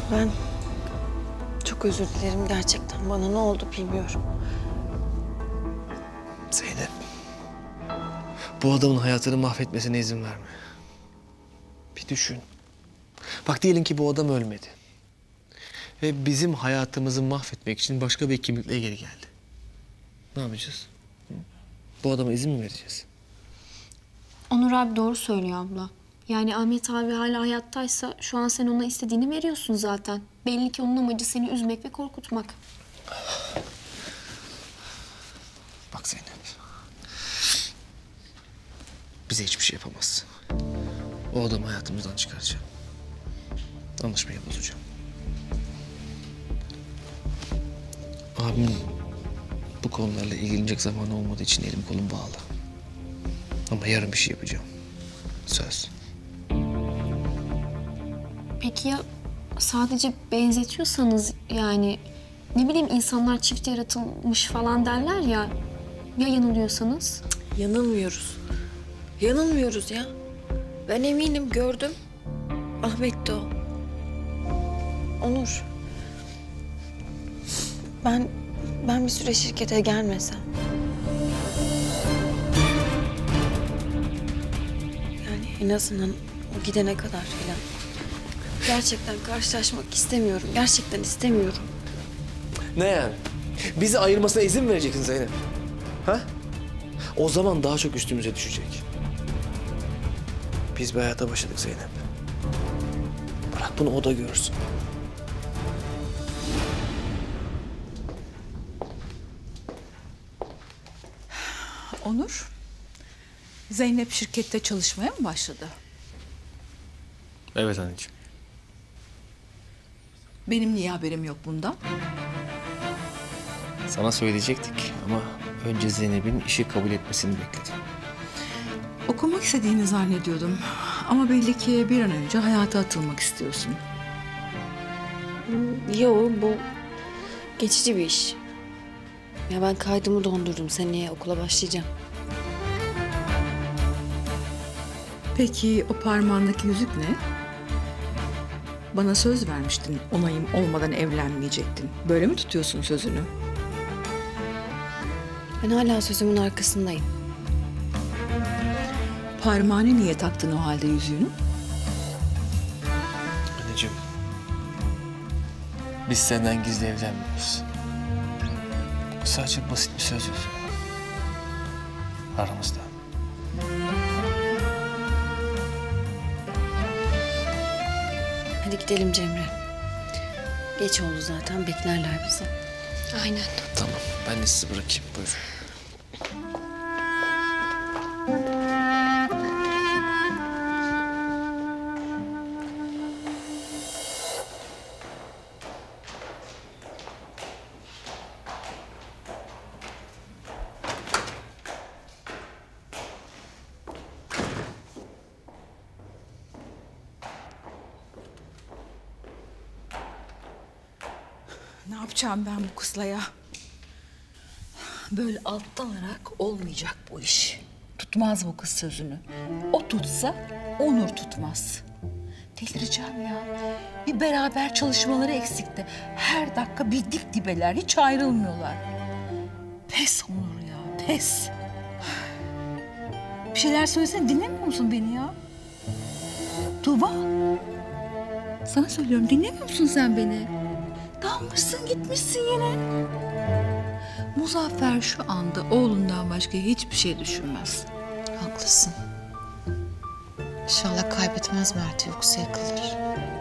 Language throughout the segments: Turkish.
Ben çok özür dilerim gerçekten. Bana ne oldu bilmiyorum. Zeynep. Bu adamın hayatını mahvetmesine izin verme. Bir düşün. Bak diyelim ki bu adam ölmedi. Ve bizim hayatımızı mahvetmek için başka bir kimlikle geri geldi. Ne yapacağız? Hı? Bu adama izin mi vereceğiz? Onur abi doğru söylüyor abla. Yani Ahmet abi hala hayattaysa şu an sen ona istediğini veriyorsun zaten. Belli ki onun amacı seni üzmek ve korkutmak. Bak Zeynep. Bize hiçbir şey yapamaz. O adamı hayatımızdan çıkaracağım. Anlaşmayı bozacağım. Abimin bu konularla ilgilenecek zamanı olmadığı için elim kolum bağlı. Ama yarın bir şey yapacağım. Söz. Peki ya sadece benzetiyorsanız yani ne bileyim insanlar çift yaratılmış falan derler ya. Ya yanılıyorsanız? Yanılmıyoruz. Yanılmıyoruz ya. Ben eminim, gördüm. Ahmet de o. Onur. Ben bir süre şirkete gelmesem. Yani en azından o gidene kadar filan. Gerçekten karşılaşmak istemiyorum. Gerçekten istemiyorum. Ne yani? Bizi ayırmasına izin mi vereceksin Zeynep? Ha? O zaman daha çok üstümüze düşecek. Biz bir hayata başladık Zeynep. Bırak bunu o da görsün. Onur, Zeynep şirkette çalışmaya mı başladı? Evet anneciğim. Benim niye haberim yok bundan? Sana söyleyecektik ama önce Zeynep'in işi kabul etmesini bekledim. Okumak istediğini zannediyordum. Ama belli ki bir an önce hayata atılmak istiyorsun. Yo, bu geçici bir iş. Ya ben kaydımı dondurdum. Seneye okula başlayacağım. Peki o parmağındaki yüzük ne? Bana söz vermiştin, onayım olmadan evlenmeyecektin. Böyle mi tutuyorsun sözünü? Ben hala sözümün arkasındayım. Parmağına niye taktın o halde yüzüğünü? Anneciğim, biz senden gizli evlenmiyoruz. Sadece basit bir söz yüzüğü. Aramızda. Hadi gidelim Cemre. Geç oldu zaten. Beklerler bizi. Aynen. Tamam, ben de sizi bırakayım. Buyurun. Ne yapacağım ben bu kızla ya? Böyle alttan alarak olmayacak bu iş. Tutmaz bu kız sözünü. O tutsa Onur tutmaz. Delireceğim ya. Bir beraber çalışmaları eksikti. Her dakika bir dip dibeler, hiç ayrılmıyorlar. Pes Onur ya, pes. Bir şeyler söylesene, dinlemiyor musun beni ya? Tuğba. Sana söylüyorum, dinlemiyor musun sen beni? Dalmışsın gitmişsin yine. Muzaffer şu anda oğlundan başka hiçbir şey düşünmez. Haklısın. İnşallah kaybetmez Mert'i, yoksa yakılır.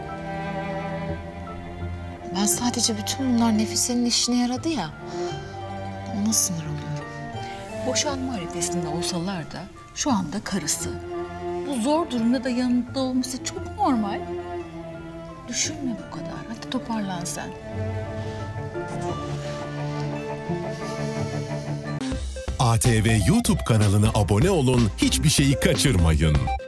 Ben sadece bütün bunlar Nefise'nin işine yaradı ya. Ona sinir oluyorum. Boşanma arifesinde olsalar da şu anda karısı. Bu zor durumda da yanında olması çok normal. Düşünme bu kadar. Hadi toparlan sen. ATV YouTube kanalına abone olun, hiçbir şeyi kaçırmayın.